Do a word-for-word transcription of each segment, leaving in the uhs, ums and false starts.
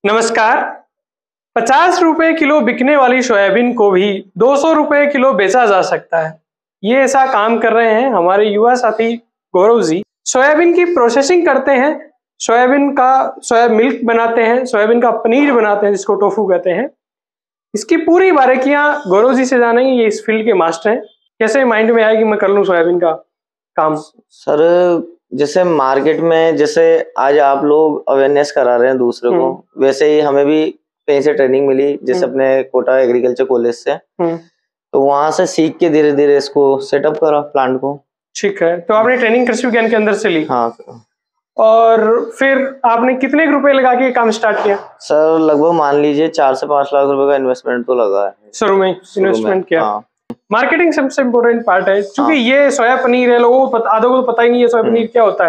नमस्कार। पचास रुपए किलो बिकने वाली सोयाबीन को भी दो सौ रुपए किलो बेचा जा सकता है। ये ऐसा काम कर रहे हैं हमारे युवा साथी गौरव जी। सोयाबीन की प्रोसेसिंग करते हैं, सोयाबीन का सोया मिल्क बनाते हैं, सोयाबीन का पनीर बनाते हैं जिसको टोफू कहते हैं। इसकी पूरी बारीकियां गौरव जी से जानेंगे, ये इस फील्ड के मास्टर हैं। कैसे माइंड में आया कि मैं कर लूं सोयाबीन का काम? सर, जैसे मार्केट में जैसे आज आप लोग अवेयरनेस करा रहे हैं दूसरे को, वैसे ही हमें भी कहीं से ट्रेनिंग मिली, जैसे अपने कोटा एग्रीकल्चर कॉलेज से, तो वहां से सीख के धीरे धीरे इसको सेटअप करा प्लांट को। ठीक है, तो आपने ट्रेनिंग कृषि विज्ञान के अंदर से ली? हाँ। और फिर आपने कितने रुपए लगा के काम स्टार्ट किया? सर, लगभग मान लीजिए चार से पांच लाख रुपए का इन्वेस्टमेंट तो लगा है। शुरू में इन्वेस्टमेंट किया। हाँ। मार्केटिंग सबसे इम्पोर्टेंट पार्ट है, क्योंकि हाँ। ये सोया पनीर है, लोगों को आधों को तो पता ही नहीं है सोया पनीर क्या होता है।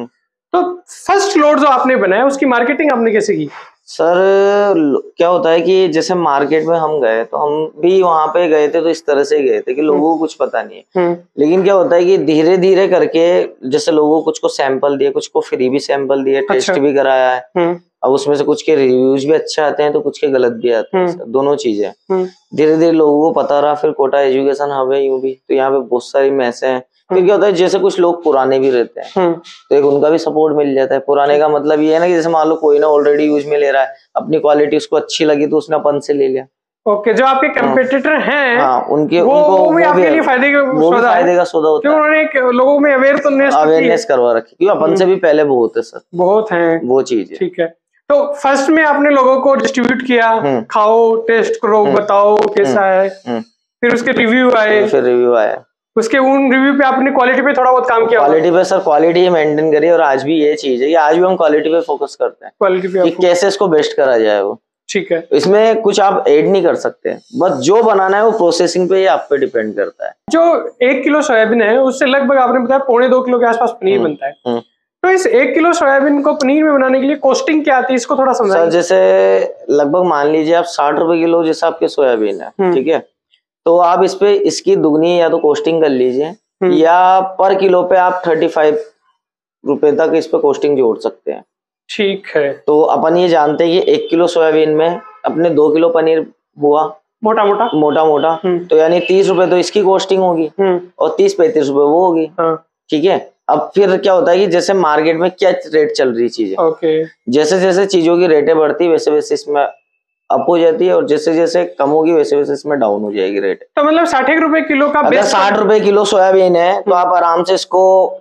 तो फर्स्ट लोड जो आपने बनाया उसकी मार्केटिंग आपने कैसे की? सर, क्या होता है कि जैसे मार्केट में हम गए तो हम भी वहां पे गए थे तो इस तरह से गए थे कि लोगों को कुछ पता नहीं है, लेकिन क्या होता है कि धीरे धीरे करके जैसे लोगों को कुछ को सैंपल दिए, कुछ को फ्री भी सैंपल दिए, टेस्ट अच्छा। भी कराया है। अब उसमें से कुछ के रिव्यूज भी अच्छे आते हैं तो कुछ के गलत भी आते हैं, दोनों चीजें। धीरे धीरे लोगों को पता रहा, फिर कोटा एजुकेशन हब है यूं भी, तो यहाँ पे बहुत सारी मैसें हैं। फिर क्या होता है, जैसे कुछ लोग पुराने भी रहते हैं तो एक उनका भी सपोर्ट मिल जाता है। पुराने का मतलब ये है ना कि जैसे मान लो कोई ना ऑलरेडी यूज में ले रहा है, अपनी क्वालिटी उसको अच्छी लगी तो उसने अपन से ले लिया। ओके, जो आपके कंपेटिटर हैं, हाँ, उनके वो, उनको वो भी आपके लिए फायदे का सौदा है। फायदे का सौदा होता है। उन्होंने लोगों में अवेयर तो अवेयरनेस करवा रखी, क्योंकि अपन से भी पहले बहुत है सर, बहुत है वो चीज। ठीक है, तो फर्स्ट में आपने लोगों को डिस्ट्रीब्यूट किया, खाओ, टेस्ट करो, बताओ कैसा है, फिर उसके रिव्यू आए, फिर रिव्यू आया, उसके उन रिव्यू पे आपने क्वालिटी पे थोड़ा बहुत काम किया? क्वालिटी पे सर, क्वालिटी ही मेंटेन करी, और आज भी ये चीज है कि आज भी हम क्वालिटी पे फोकस करते हैं, क्वालिटी पे, कि कैसे इसको बेस्ट करा जाए वो। ठीक है, इसमें कुछ आप ऐड नहीं कर सकते, बस जो बनाना है वो प्रोसेसिंग पे ही आप पे डिपेंड करता है। जो एक किलो सोयाबीन है उससे लगभग आपने बताया पौने दो किलो के आसपास पनीर बनता है। तो इस एक किलो सोयाबीन को पनीर में बनाने के लिए कॉस्टिंग क्या आती है, इसको थोड़ा समझाइए। सर, जैसे लगभग मान लीजिए आप साठ रुपए किलो जैसा आपके सोयाबीन है, ठीक है, तो आप इस पे इसकी दुगनी या तो कॉस्टिंग कर लीजिए, या पर किलो पे आप थर्टी फाइव रुपए तक इस पे कॉस्टिंग जोड़ सकते हैं। ठीक है, तो अपन ये जानते हैं कि एक किलो सोयाबीन में अपने दो किलो पनीर हुआ, मोटा मोटा मोटा मोटा तो यानी तीस रुपए तो इसकी कॉस्टिंग होगी और तीस पैंतीस रुपए वो होगी। ठीक है, अब फिर क्या होता है कि जैसे मार्केट में क्या रेट चल रही चीजें, ओके, जैसे जैसे चीजों की रेटें बढ़ती वैसे वैसे इसमें अप हो जाती है, और जैसे जैसे कम होगी वैसे वैसे इसमें डाउन हो जाएगी रेट। तो मतलब साठ रुपए किलो का, अगर साठ रुपए किलो सोयाबीन है तो आप आराम से इसको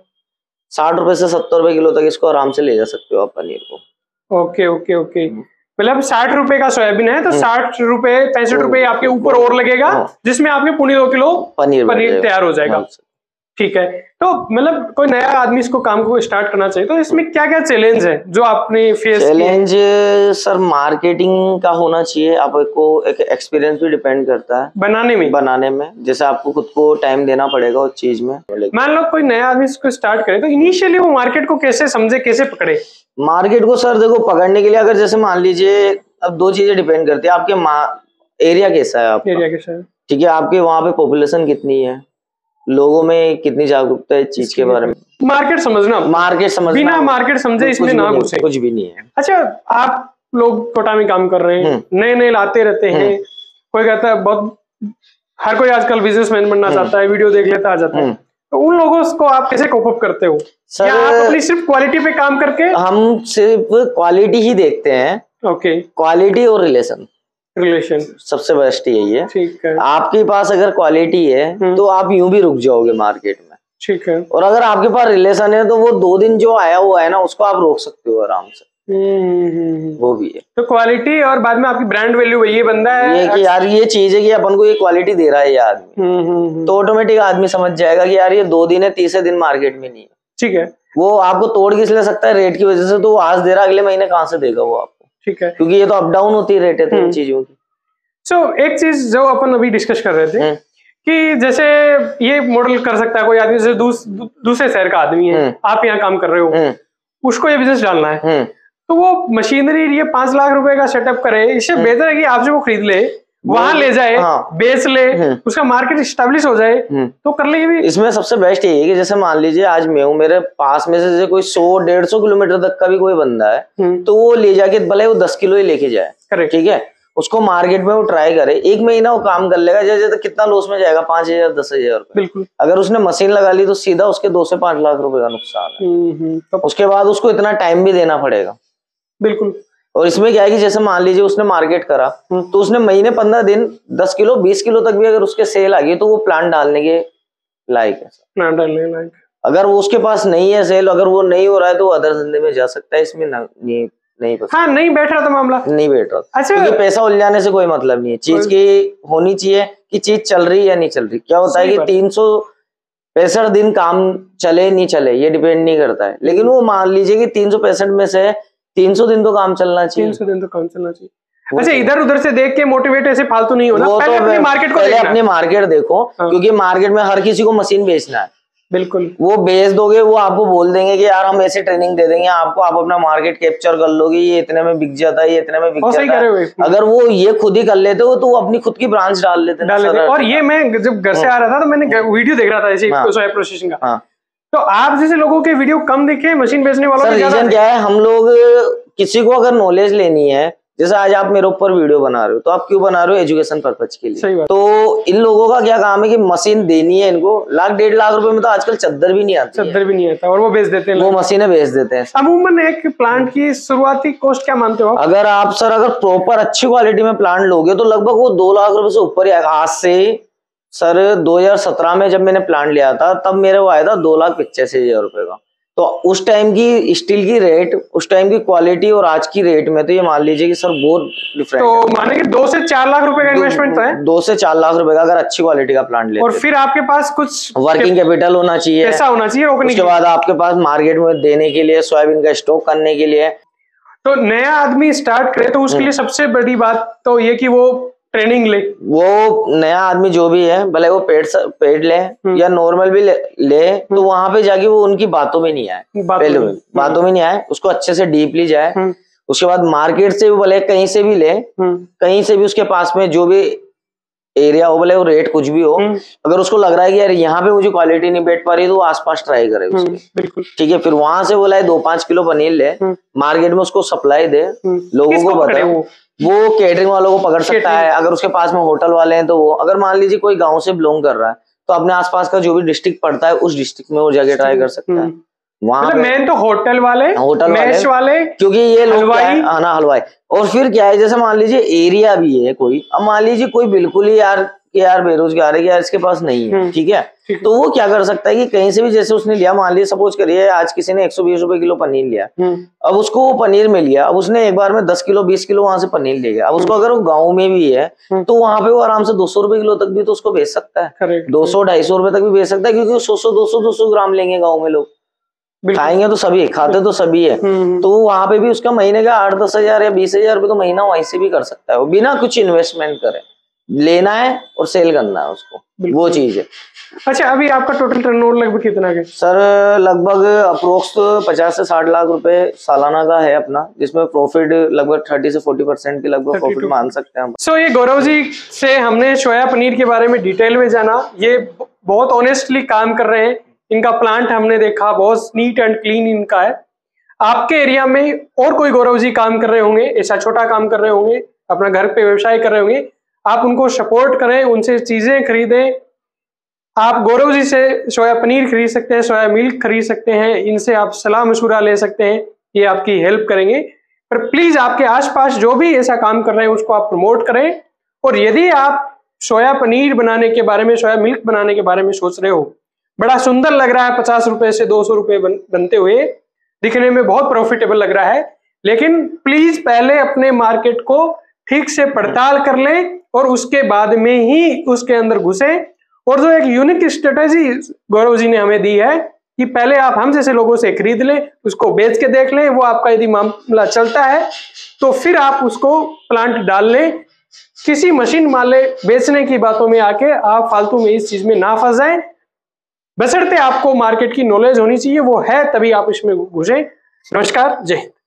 साठ रुपए से सत्तर रुपए किलो तक इसको आराम से ले जा सकते हो आप पनीर को। ओके ओके ओके, मतलब साठ रुपए का सोयाबीन है तो साठ रुपए पैंसठ रुपए आपके ऊपर और लगेगा, जिसमें आपके पौने दो किलो पनीर पनीर तैयार हो जाएगा। ठीक है, तो मतलब कोई नया आदमी इसको काम को स्टार्ट करना चाहिए तो इसमें क्या क्या चैलेंज है जो आपने फेस? चैलेंज सर मार्केटिंग का होना चाहिए, आपको एक एक्सपीरियंस भी डिपेंड करता है बनाने में बनाने में जैसे आपको खुद को टाइम देना पड़ेगा उस चीज में। मान लो कोई नया आदमी इसको स्टार्ट करे तो इनिशियली वो मार्केट को कैसे समझे, कैसे पकड़े? मार्केट को सर देखो, पकड़ने के लिए अगर जैसे मान लीजिए, अब दो चीजें डिपेंड करती है, आपके एरिया कैसा है, आपका एरिया कैसा है, ठीक है, आपके वहाँ पे पॉपुलेशन कितनी है, लोगों में कितनी जागरूकता है इस चीज के बारे में। मार्केट समझना, मार्केट समझना, बिना मार्केट समझे इसमें ना घुसे, कुछ भी नहीं है। अच्छा, आप लोग कोटा में काम कर रहे हैं, नए नए लाते रहते हैं, कोई कहता है बहुत, हर कोई आजकल बिजनेसमैन बनना चाहता है, वीडियो देख लेता आ जाता है, तो उन लोगों को आप कैसे कोप अप करते हो? सर, या आप अपनी सिर्फ क्वालिटी पे काम करके? हम सिर्फ क्वालिटी ही देखते हैं। ओके, क्वालिटी और रिलेशन रिलेशन सबसे बेस्ट यही है। ठीक है, आपके पास अगर क्वालिटी है तो आप यूं भी रुक जाओगे मार्केट में। ठीक है, और अगर आपके पास रिलेशन है तो वो दो दिन जो आया हुआ है ना उसको आप रोक सकते हो आराम से। वो भी है, तो क्वालिटी और बाद में आपकी ब्रांड वैल्यू, ये बंदा है ये कि यार ये चीज है कि अपन को ये क्वालिटी दे रहा है ये आदमी, तो ऑटोमेटिक आदमी समझ जाएगा कि यार ये दो दिन है, तीसरे दिन मार्केट में नहीं है। ठीक है, वो आपको तोड़ किस ले सकता है रेट की वजह से, तो वो आज दे रहा अगले महीने कहाँ से देगा वो आपको। ठीक है, क्योंकि ये तो अप डाउन होती है रेट है तो इन चीजों की। सो so, एक चीज जो अपन अभी डिस्कस कर रहे थे कि जैसे ये मॉडल कर सकता है कोई आदमी, जैसे दूस, दूसरे शहर का आदमी है, आप यहाँ काम कर रहे हो, उसको ये बिजनेस डालना है, तो वो मशीनरी ये पांच लाख रुपए का सेटअप करे, इससे बेहतर है कि आपसे वो खरीद ले, वहां ले जाए, हाँ, बेच ले, उसका मार्केट स्टैब्लिश हो जाए तो कर ले भी। इसमें सबसे बेस्ट यही है कि जैसे मान लीजिए आज मैं हूँ, मेरे पास में से कोई सौ डेढ़ सौ किलोमीटर तक का भी कोई बंदा है तो वो ले जाके भले वो दस किलो ही लेके जाए, ठीक है, उसको मार्केट में वो ट्राई करे, एक महीना वो काम कर लेगा, जैसे तो कितना लॉस में जाएगा, पांच हजार दस हजार रुपए। बिल्कुल। अगर उसने मशीन लगा ली तो सीधा उसके दो से पांच लाख रुपए का नुकसान है। तो उसके बाद उसको इतना टाइम भी देना पड़ेगा। बिल्कुल। और इसमें क्या है कि जैसे मान लीजिए उसने मार्केट करा तो उसने महीने पंद्रह दिन दस किलो बीस किलो तक भी अगर उसके सेल आ गई तो वो प्लांट डालने के लायक है। प्लांट डालने लायक। अगर वो उसके पास नहीं है सेल, अगर वो नहीं हो रहा है तो वो अदर धंधे में जा सकता है, इसमें न, नहीं नहीं पसंद। हाँ, नहीं बैठ रहा था मामला, नहीं बैठ रहा। अच्छा, क्योंकि पैसा उलझाने से कोई मतलब नहीं है, चीज की होनी चाहिए कि चीज चल रही है या नहीं चल रही। क्या होता है कि तीन सौ पैंसठ दिन काम चले नहीं चले ये डिपेंड नहीं करता है, लेकिन वो मान लीजिए कि तीन सौ पैंसठ में से तीन सौ दिन तो काम चलना चाहिए। तीन सौ दिन तो काम चलना चाहिए। अच्छा, इधर उधर से देख के मोटिवेट ऐसे फालतू नहीं होना, पहले अपनी मार्केट को पहले अपनी मार्केट देखो, क्योंकि मार्केट में हर किसी को मशीन बेचना है। बिल्कुल। वो बेच दोगे, वो आपको बोल देंगे कि यार हम ऐसे ट्रेनिंग दे देंगे आपको, आप अपना मार्केट कैप्चर कर लोगे, ये इतने में बिक जाता है, ये इतने में बिक जाता है। अगर वो ये खुद ही कर लेते हो तो वो अपनी खुद की ब्रांच डाल लेते डाल लेते। और ये मैं जब घर से आ रहा था तो मैंने वीडियो देख रहा था ऐसे सोया प्रोसेसिंग का, तो आप जैसे लोगों के वीडियो कम दिखे, मशीन बेचने वालों के रीजन क्या है, हम लोग किसी को अगर नॉलेज लेनी है, जैसे आज आप मेरे ऊपर वीडियो बना रहे हो तो आप क्यों बना रहे हो, एजुकेशन पर्पज के लिए। सही बात। तो इन लोगों का क्या काम है कि मशीन देनी है इनको, लाख डेढ़ लाख रुपए में तो आजकल चद्दर भी नहीं आती, चद्दर भी नहीं आता, और वो बेच देते हैं, वो मशीनें बेच देते हैं। अमूमन एक प्लांट की शुरुआती कॉस्ट क्या मानते हो? अगर आप सर अगर प्रॉपर अच्छी क्वालिटी में प्लांट लोगे तो लगभग वो दो लाख रुपए से ऊपर ही आएगा। आज से सर दो हजार सत्रह में जब मैंने प्लांट लिया था तब मेरे वो आया था दो लाख पिचासी हजार रुपए का। तो उस टाइम की स्टील की रेट, उस टाइम की क्वालिटी और आज की रेट में तो ये मान लीजिए कि सर बहुत डिफरेंट। तो माने कि दो से चार लाख रुपए का इन्वेस्टमेंट तो है, दो से चार लाख रुपए का अगर अच्छी क्वालिटी का प्लांट लेते। और फिर आपके पास कुछ वर्किंग कैपिटल होना चाहिए, पैसा होना चाहिए, उसके बाद आपके पास मार्केट में देने के लिए, सोयाबीन का स्टॉक करने के लिए। तो नया आदमी स्टार्ट करे तो उसके लिए सबसे बड़ी बात तो ये कि वो ट्रेनिंग ले। वो नया आदमी जो भी है, भले वो पेड पेड ले या नॉर्मल भी ले, ले तो वहां पे जाके वो उनकी बातों में नहीं आए, पहले में बातों में नहीं आए, उसको अच्छे से डीपली जाए। उसके बाद मार्केट से भी भले कहीं से भी ले, कहीं से भी उसके पास में जो भी एरिया हो, भले वो रेट कुछ भी हो, अगर उसको लग रहा है कि यार यहाँ पे मुझे क्वालिटी नहीं बैठ पा रही तो वो आसपास ट्राई करे उसके। बिल्कुल ठीक है। फिर वहां से बोला है दो पांच किलो पनीर ले, मार्केट में उसको सप्लाई दे, लोगों को बताए। वो कैटरिंग वालों को पकड़ सकता है, अगर उसके पास में होटल वाले हैं तो वो, अगर मान लीजिए कोई गांव से बिलोंग कर रहा है तो अपने आसपास का जो भी डिस्ट्रिक्ट पड़ता है उस डिस्ट्रिक्ट में वो जाके ट्राई कर सकता है। वहाँ मेन तो होटल वाले, होटल वाले, वाले क्योंकि ये लोग है ना हलवाई। और फिर क्या है, जैसे मान लीजिए एरिया भी है कोई, अब मान लीजिए कोई बिल्कुल ही यार यार बेरोजगार है, यार इसके पास नहीं है, ठीक है, तो वो क्या कर सकता है कि कहीं से भी, जैसे उसने लिया, मान लीजिए सपोज करिए आज किसी ने एक सौ बीस रुपए किलो पनीर लिया, अब उसको वो पनीर में लिया, अब उसने एक बार में दस किलो बीस किलो वहां से पनीर ले गया। अब उसको अगर वो गाँव में भी है तो वहां पे वो आराम से दो सौ रुपए किलो तक भी तो उसको बेच सकता है, दो सौ ढाई सौ रुपए तक भी बेच सकता है, क्योंकि सौ सौ दो सौ दो सौ ग्राम लेंगे गाँव में लोग, खाएंगे तो सभी, खाते तो सभी है, तो वहां पे भी उसका महीने का आठ दस हजार या बीस हजार रुपए तो महीना वहीं से भी कर सकता है, वो बिना कुछ इन्वेस्टमेंट करे। लेना है और सेल करना है उसको, वो चीज है। अच्छा, अभी आपका टोटल टर्नओवर लगभग कितना है? सर लगभग अप्रोक्स पचास से साठ लाख रुपए सालाना का है अपना, जिसमें प्रॉफिट लगभग थर्टी से फोर्टी परसेंट की लगभग प्रॉफिट मान सकते हैं हम। सो so, ये गौरव जी से हमने सोया पनीर के बारे में डिटेल में जाना। ये बहुत ऑनेस्टली काम कर रहे हैं, इनका प्लांट हमने देखा, बहुत नीट एंड क्लीन इनका है। आपके एरिया में और कोई गौरव जी काम कर रहे होंगे, ऐसा छोटा काम कर रहे होंगे, अपना घर पे व्यवसाय कर रहे होंगे, आप उनको सपोर्ट करें, उनसे चीजें खरीदें। आप गौरव जी से सोया पनीर खरीद सकते हैं, सोया मिल्क खरीद सकते हैं, इनसे आप सलाह मशूरा ले सकते हैं, ये आपकी हेल्प करेंगे। पर प्लीज आपके आसपास जो भी ऐसा काम कर रहे हैं उसको आप प्रमोट करें। और यदि आप सोया पनीर बनाने के बारे में, सोया मिल्क बनाने के बारे में सोच रहे हो, बड़ा सुंदर लग रहा है, पचास रुपए से दो सौ रुपए बन, बनते हुए दिखने में बहुत प्रॉफिटेबल लग रहा है, लेकिन प्लीज पहले अपने मार्केट को ठीक से पड़ताल कर लें और उसके बाद में ही उसके अंदर घुसे। और जो एक यूनिक स्ट्रेटेजी गौरव जी ने हमें दी है कि पहले आप हम जैसे लोगों से खरीद लें, उसको बेच के देख लें, वो आपका यदि मामला चलता है तो फिर आप उसको प्लांट डाल लें। किसी मशीन माले बेचने की बातों में आके आप फालतू में इस चीज में ना फंस जाएं। बशर्ते आपको मार्केट की नॉलेज होनी चाहिए, वो है तभी आप इसमें घुसें। नमस्कार, जय हिंद।